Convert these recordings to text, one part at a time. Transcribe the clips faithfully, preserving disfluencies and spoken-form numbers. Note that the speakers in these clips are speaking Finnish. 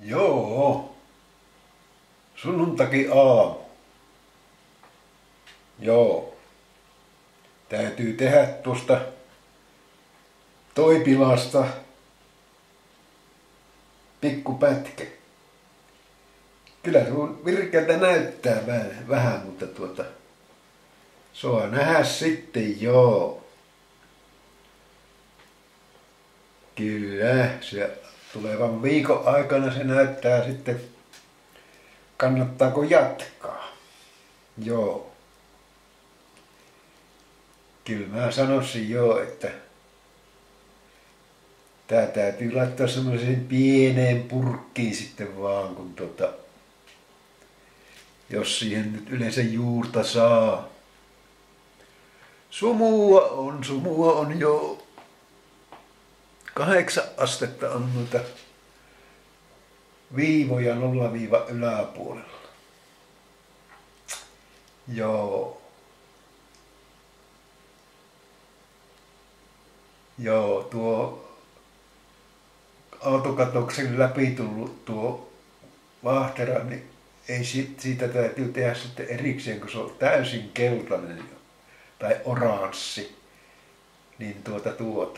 Joo. Sunnuntai aamu. Joo. Täytyy tehdä tuosta Toipilasta pikku pätkä. Kyllä se on virkeältä näyttää vähän, vähän mutta tuota, saa nähdä sitten, joo. Kyllä, se tulevan viikon aikana se näyttää sitten, kannattaako jatkaa. Joo. Kyllä mä sanoisin joo, että tää täytyy laittaa semmoiseen pieneen purkkiin sitten vaan, kun tota, jos siihen nyt yleensä juurta saa. Sumua on, sumua on jo kahdeksan astetta on noita viivoja nolla viiva yläpuolella. Joo. Joo, tuo autokatoksen läpi tullut tuo vaahtera, niin ei siitä, siitä täytyy tehdä sitten erikseen, kun se on täysin keltainen tai oranssi. Niin tuota tuota.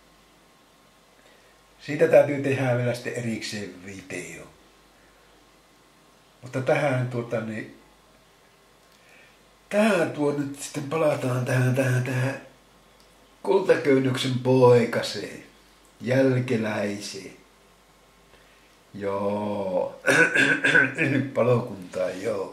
Siitä täytyy tehdä vielä sitten erikseen video. Mutta tähän tuota niin, tähän tuo nyt sitten palataan tähän, tähän, tähän Kultaköynnöksen poikaseen, jälkeläiseen. Joo, palokuntaa, joo.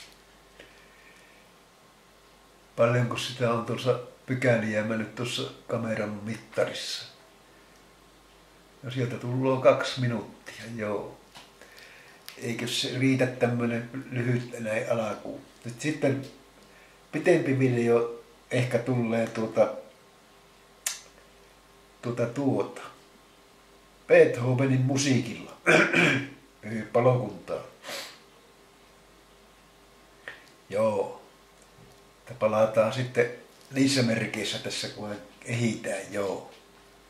Paljonko sitä on tuossa pykäliä mennyt tuossa kameran mittarissa? No sieltä tulee kaksi minuuttia, joo. Eikö se riitä tämmönen lyhyt näin alkuun? Nyt sitten pitempi video ehkä tulee tuota, tuota tuota. Beethovenin musiikilla. Palokuntaa. Joo. Että palataan sitten niissä merkeissä tässä kun ehitään, joo.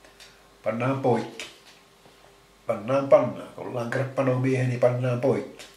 Pannaan poikki. Pannaan pannaan. Kun ollaan krappanomiehen, niin pannaan poikki.